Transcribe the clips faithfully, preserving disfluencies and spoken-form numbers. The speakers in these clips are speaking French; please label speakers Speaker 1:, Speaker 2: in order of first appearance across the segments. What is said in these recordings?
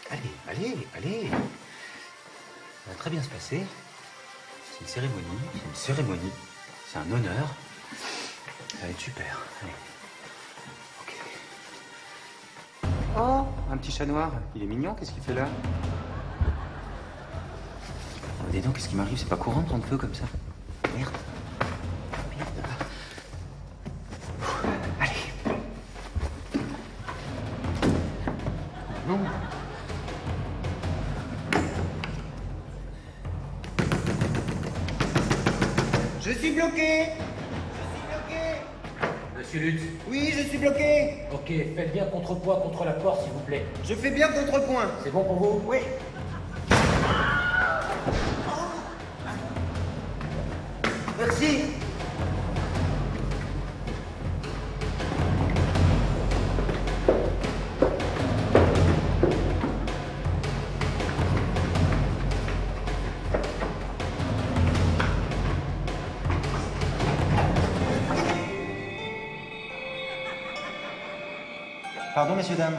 Speaker 1: Allez, allez, allez. Ça va très bien se passer. C'est une cérémonie, c'est une cérémonie. C'est un honneur. Ça va être super. Allez. Ok. Oh, un petit chat noir. Il est mignon, qu'est-ce qu'il fait là? Oh, dis donc, qu'est-ce qui m'arrive? C'est pas courant de prendre feu comme ça. Merde. Merde. Allez. Non.
Speaker 2: Je suis bloqué. Je suis bloqué.
Speaker 3: Monsieur Lutz.
Speaker 2: Oui, je suis bloqué.
Speaker 3: Ok, faites bien contrepoids contre la porte, s'il vous plaît.
Speaker 2: Je fais bien contrepoint.
Speaker 3: C'est bon pour vous?
Speaker 2: Oui. Merci.
Speaker 1: Pardon, messieurs, dames.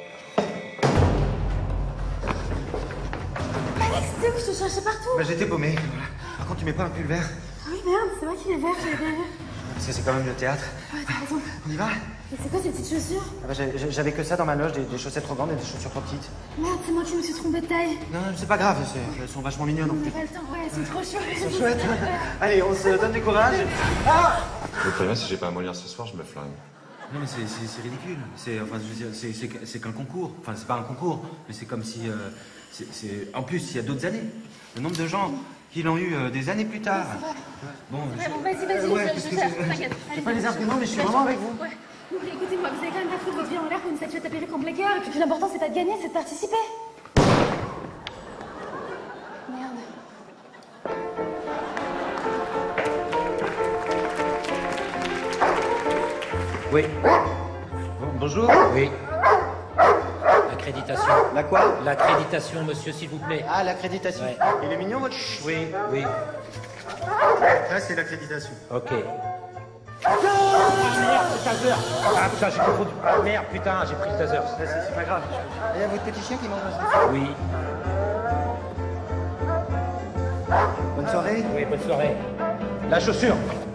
Speaker 4: Alex, tu sais où je te cherchais partout?
Speaker 1: Bah, j'étais paumé. Voilà. Par contre, tu mets pas un pull vert?
Speaker 4: Ah oui, merde, c'est moi qui l'ai vert, j'avais bien vu.
Speaker 1: Parce que c'est quand même le théâtre.
Speaker 4: Ouais, t'as raison.
Speaker 1: On y va?
Speaker 4: Mais c'est quoi ces petites chaussures?
Speaker 1: Ah bah, j'ai- J'avais que ça dans ma loge, des, des chaussettes trop grandes et des chaussures trop petites.
Speaker 4: Merde, c'est moi qui me suis trompée de taille.
Speaker 1: Non, non, c'est pas grave, c'est- elles sont vachement mignonnes en
Speaker 4: On
Speaker 1: plus.
Speaker 4: n'a pas le temps, ouais, elles sont trop chouettes.
Speaker 1: Elles sont chouettes. Allez, on se donne du courage. Ah!
Speaker 5: Je préviens, si j'ai pas à Molière ce soir, je me flingue.
Speaker 1: Non mais c'est- c'est c'est ridicule. C'est enfin, je veux dire, c'est- c'est que- c'est qu'un concours. Enfin, c'est pas un concours, mais c'est comme si. euh, c'est- c'est- En plus, il y a d'autres années. Le nombre de gens qui l'ont eu euh, des années plus tard. Bon,
Speaker 4: Ouais,
Speaker 1: je-
Speaker 4: bon, vas-y, vas-y,
Speaker 1: Euh, ouais,
Speaker 4: je,
Speaker 1: parce
Speaker 4: je
Speaker 1: que
Speaker 4: cherche,
Speaker 1: c'est-
Speaker 4: t'inquiète.
Speaker 1: j'ai
Speaker 4: Allez,
Speaker 1: pas les
Speaker 4: je-
Speaker 1: arguments, mais je suis
Speaker 4: je-
Speaker 1: vraiment avec vous.
Speaker 4: Ouais. Donc, écoutez-moi, vous avez quand même pas foutre votre vie en l'air pour une statuette appelée comme Blacker, et puis tout l'important, c'est pas de gagner, c'est de participer. Merde.
Speaker 3: Oui.
Speaker 1: Bon, bonjour.
Speaker 3: Oui. L'accréditation.
Speaker 1: La quoi?
Speaker 3: L'accréditation, monsieur, s'il vous plaît.
Speaker 1: Ah, l'accréditation.
Speaker 3: Ouais.
Speaker 1: Il est mignon, votre...
Speaker 3: Oui, oui.
Speaker 1: Là, c'est l'accréditation.
Speaker 3: Ok. Ah merde, le taser. Ah putain, j'ai confondu. Ah merde, putain, j'ai pris le taser.
Speaker 1: C'est c'est pas grave. Il y a votre petit chien qui mange ça.
Speaker 3: Oui.
Speaker 1: Bonne soirée.
Speaker 3: Oui, bonne soirée. La chaussure.